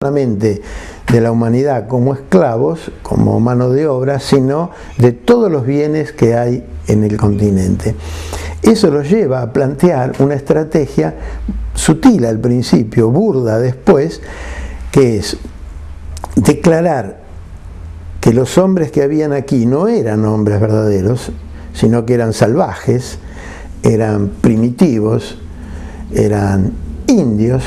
solamente de la humanidad como esclavos, como mano de obra, sino de todos los bienes que hay en el continente. Eso los lleva a plantear una estrategia sutil al principio, burda después, que es declarar que los hombres que habían aquí no eran hombres verdaderos, sino que eran salvajes, eran primitivos, eran indios,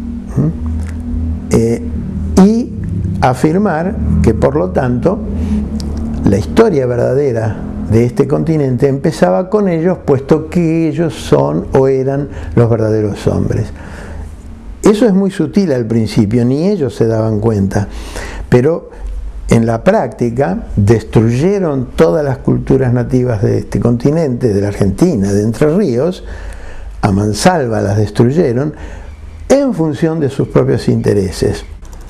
y afirmar que por lo tanto la historia verdadera de este continente empezaba con ellos, puesto que ellos son o eran los verdaderos hombres. Eso es muy sutil al principio, ni ellos se daban cuenta, pero en la práctica destruyeron todas las culturas nativas de este continente, de la Argentina, de Entre Ríos, a mansalva las destruyeron en función de sus propios intereses.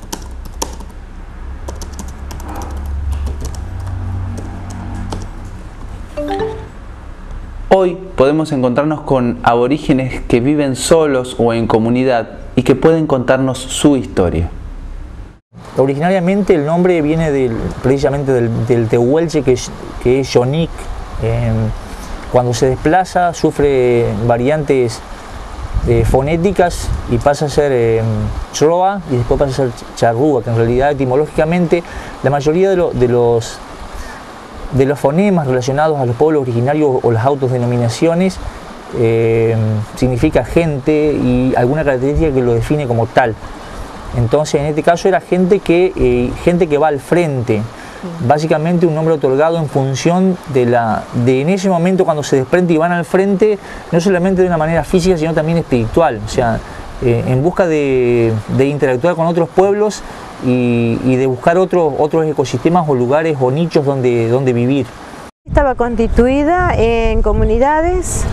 Hoy podemos encontrarnos con aborígenes que viven solos o en comunidad y que pueden contarnos su historia. Originariamente el nombre viene precisamente del tehuelche, que es Yonik. Cuando se desplaza sufre variantes fonéticas y pasa a ser Chroa y después pasa a ser Charrúa, que en realidad etimológicamente la mayoría de los fonemas relacionados a los pueblos originarios o las autodenominaciones significa gente y alguna característica que lo define como tal. Entonces en este caso era gente que va al frente, básicamente un nombre otorgado en función de en ese momento cuando se desprende y van al frente, no solamente de una manera física sino también espiritual, o sea, en busca de interactuar con otros pueblos y de buscar otros ecosistemas o lugares o nichos donde vivir. Estaba constituida en comunidades,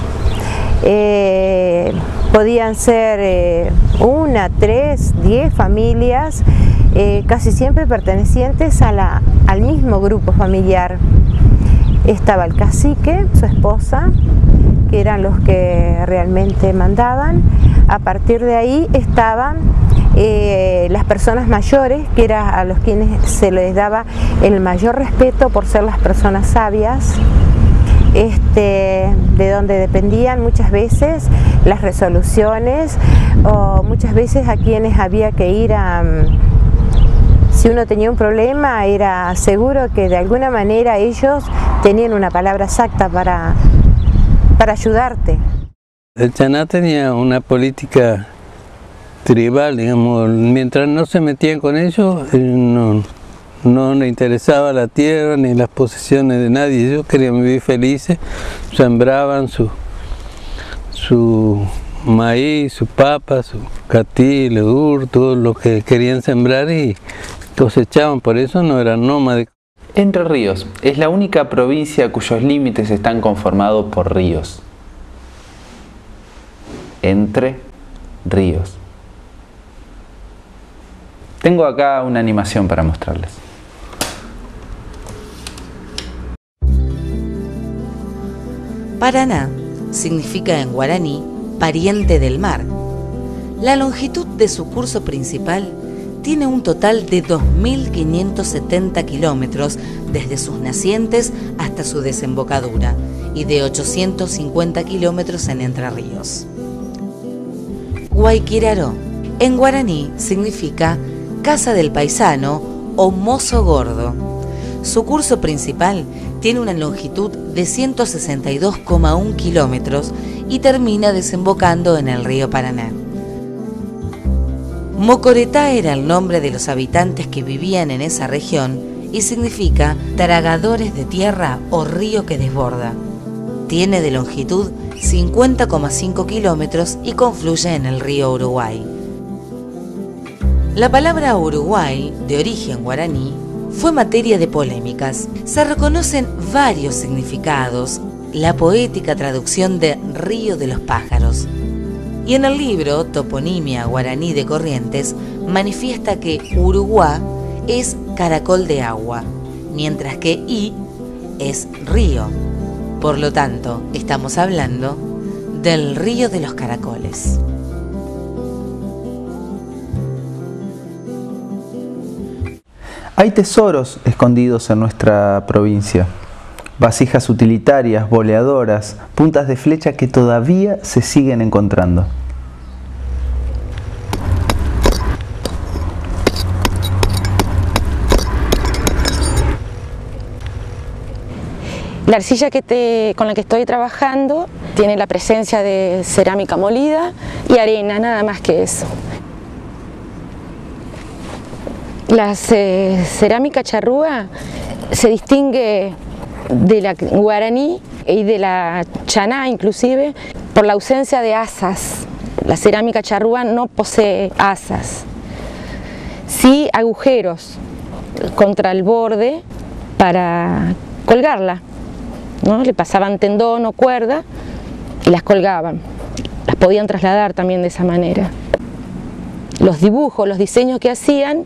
podían ser 1, 3, 10 familias, casi siempre pertenecientes al mismo grupo familiar. Estaba el cacique, su esposa, que eran los que realmente mandaban. A partir de ahí estaban las personas mayores, que eran a los quienes se les daba el mayor respeto por ser las personas sabias, de donde dependían muchas veces las resoluciones, o muchas veces a quienes había que ir si uno tenía un problema, era seguro que de alguna manera ellos tenían una palabra exacta para ayudarte. El Chaná tenía una política tribal, digamos, mientras no se metían con ellos, no le interesaba la tierra ni las posesiones de nadie. Ellos querían vivir felices, sembraban su maíz, su papa, su catí, ledur, todo lo que querían sembrar y cosechaban, por eso no eran nómades. Entre Ríos es la única provincia cuyos límites están conformados por ríos. Entre Ríos. Tengo acá una animación para mostrarles. Paraná significa en guaraní pariente del mar. La longitud de su curso principal tiene un total de 2.570 kilómetros desde sus nacientes hasta su desembocadura y de 850 kilómetros en Entre Ríos. Guayquiraró en guaraní significa casa del paisano o mozo gordo. Su curso principal tiene una longitud de 162,1 kilómetros y termina desembocando en el río Paraná. Mocoretá era el nombre de los habitantes que vivían en esa región y significa tragadores de tierra o río que desborda. Tiene de longitud 50,5 kilómetros y confluye en el río Uruguay. La palabra Uruguay, de origen guaraní, fue materia de polémicas. Se reconocen varios significados, la poética traducción de Río de los Pájaros. Y en el libro Toponimia Guaraní de Corrientes manifiesta que Uruguá es caracol de agua, mientras que I es río. Por lo tanto, estamos hablando del río de los caracoles. Hay tesoros escondidos en nuestra provincia. Vasijas utilitarias, boleadoras, puntas de flecha que todavía se siguen encontrando. La arcilla con la que estoy trabajando tiene la presencia de cerámica molida y arena, nada más que eso. La cerámica charrúa se distingue de la guaraní y de la chaná inclusive por la ausencia de asas. La cerámica charrúa no posee asas, sí agujeros contra el borde para colgarla, ¿no? Le pasaban tendón o cuerda y las colgaban, las podían trasladar también de esa manera. Los dibujos, los diseños que hacían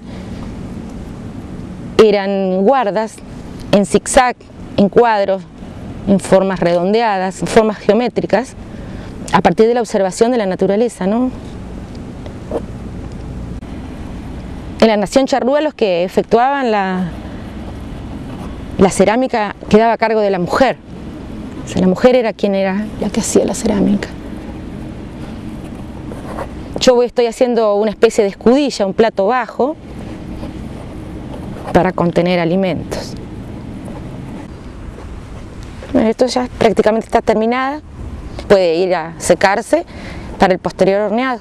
eran guardas en zigzag, en cuadros, en formas redondeadas, en formas geométricas, a partir de la observación de la naturaleza, ¿no? En la nación charrúa los que efectuaban la cerámica quedaba a cargo de la mujer. O sea, la mujer era quien era la que hacía la cerámica. Yo estoy haciendo una especie de escudilla, un plato bajo, para contener alimentos. Bueno, esto ya prácticamente está terminada, puede ir a secarse para el posterior horneado.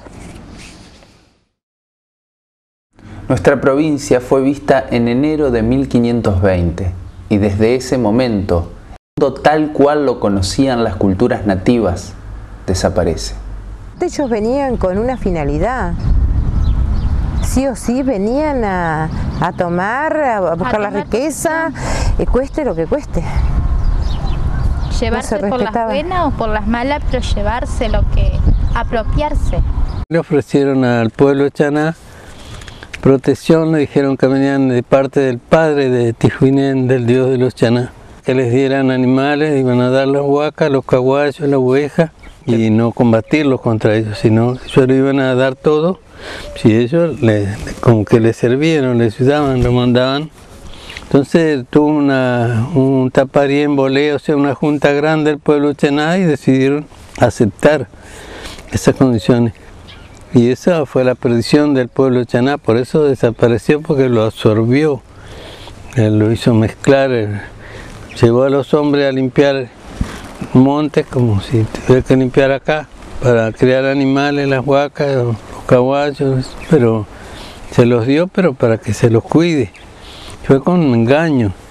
Nuestra provincia fue vista en enero de 1520 y desde ese momento, tal cual lo conocían las culturas nativas, desaparece. Ellos venían con una finalidad. Sí o sí venían a tomar, a buscar la riqueza, cueste lo que cueste. Llevarse por las buenas o por las malas, pero llevarse lo que, apropiarse. Le ofrecieron al pueblo chaná protección, le dijeron que venían de parte del padre de Tijuinén, del dios de los chaná, que les dieran animales, iban a dar las huacas, los caguayos, la oveja, y no combatirlos contra ellos, sino que ellos le iban a dar todo, si ellos como que les servían, les ayudaban, lo mandaban. Entonces tuvo un taparí en boleo, o sea, una junta grande del pueblo chaná y decidieron aceptar esas condiciones. Y esa fue la perdición del pueblo chaná, por eso desapareció, porque lo absorbió, lo hizo mezclar, llevó a los hombres a limpiar montes como si tuviera que limpiar acá, para criar animales, las huacas, los caballos, pero se los dio, pero para que se los cuide. Fue con engaño.